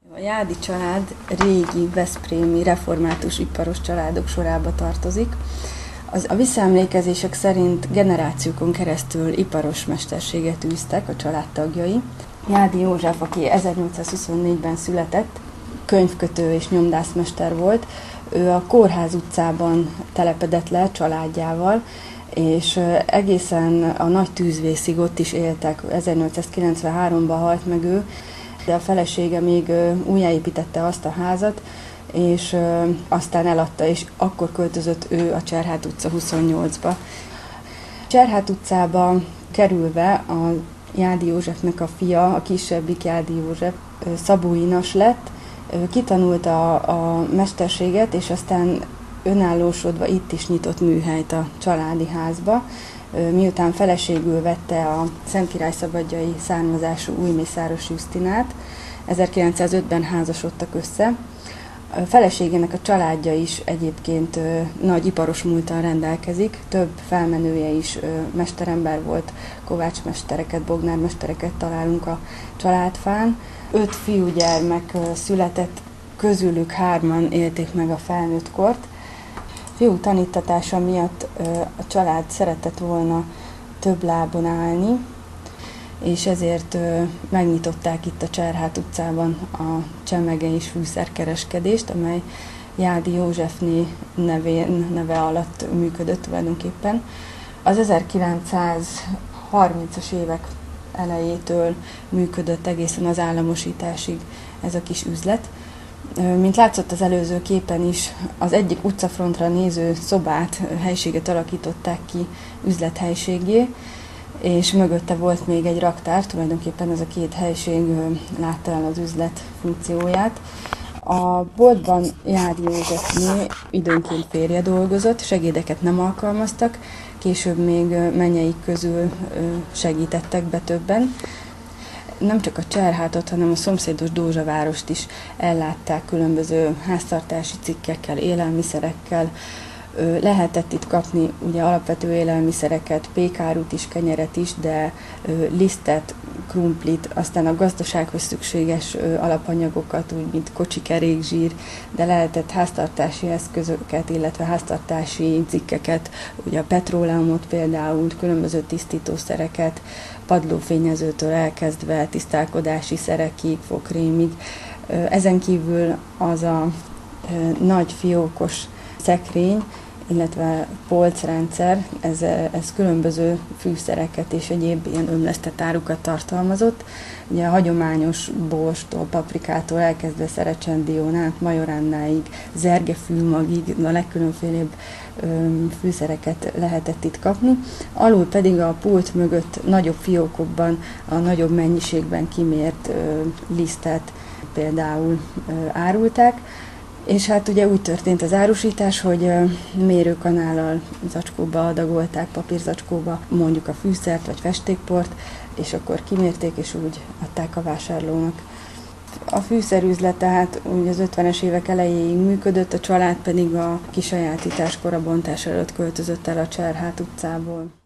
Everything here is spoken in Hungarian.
A Jádi család régi veszprémi református iparos családok sorába tartozik. A visszaemlékezések szerint generációkon keresztül iparos mesterséget űztek a családtagjai. Jádi József, aki 1824-ben született, könyvkötő és nyomdászmester volt, ő a Kórház utcában telepedett le családjával, és egészen a nagy tűzvészig ott is éltek. 1893-ban halt meg ő, de a felesége még újjáépítette azt a házat, és aztán eladta, és akkor költözött ő a Cserhát utca 28-ba. Cserhát utcába kerülve a Jádi Józsefnek a fia, a kisebbik Jádi József, Szabó Inas lett, kitanulta a mesterséget, és aztán önállósodva itt is nyitott műhelyt a családi házba, miután feleségül vette a szentkirályszabadjai származású Újmészáros Justinát. 1905-ben házasodtak össze. A feleségének a családja is egyébként nagy iparos múlttal rendelkezik, több felmenője is mesterember volt, kovácsmestereket, bognármestereket találunk a családfán. 5 fiúgyermek született, közülük 3-an élték meg a felnőtt kort. Fiú tanítatása miatt a család szeretett volna több lábon állni, és ezért megnyitották itt a Cserhát utcában a csemege és fűszerkereskedést, amely Jádi Józsefné neve alatt működött tulajdonképpen. Az 1930-as évek elejétől működött egészen az államosításig ez a kis üzlet. Mint látszott az előző képen is, az egyik utcafrontra néző szobát, helységet alakították ki üzlethelyiségé, és mögötte volt még egy raktár, tulajdonképpen ez a 2 helység látta el az üzlet funkcióját. A boltban Jádi Józsefné időnként férje dolgozott, segédeket nem alkalmaztak, később még mennyeik közül segítettek be többen. Nem csak a Cserhátot, hanem a szomszédos Dózsavárost is ellátták különböző háztartási cikkekkel, élelmiszerekkel. Lehetett itt kapni ugye alapvető élelmiszereket, pékárút is, kenyeret is, de lisztet, krumplit, aztán a gazdasághoz szükséges alapanyagokat, úgy mint kocsi, kerékzsír, de lehetett háztartási eszközöket, illetve háztartási cikkeket, ugye a petróleumot például, különböző tisztítószereket, padlófényezőtől elkezdve tisztálkodási szerekig, fogkrémig. Ezen kívül az a nagy fiókos szekrény, illetve polcrendszer, ez különböző fűszereket és egyéb ilyen ömlesztett árukat tartalmazott. Ugye a hagyományos borstól, paprikától elkezdve szerecsendión át, majoránnáig, zergefűmagig, a legkülönfélebb fűszereket lehetett itt kapni. Alul pedig a pult mögött nagyobb fiókokban a nagyobb mennyiségben kimért lisztet például árulták. És hát ugye úgy történt az árusítás, hogy mérőkanállal zacskóba adagolták, papírzacskóba mondjuk a fűszert vagy festékport, és akkor kimérték és úgy adták a vásárlónak. A fűszerüzlet tehát úgy az 50-es évek elejéig működött, a család pedig a kisajátítás korabontás előtt költözött el a Cserhát utcából.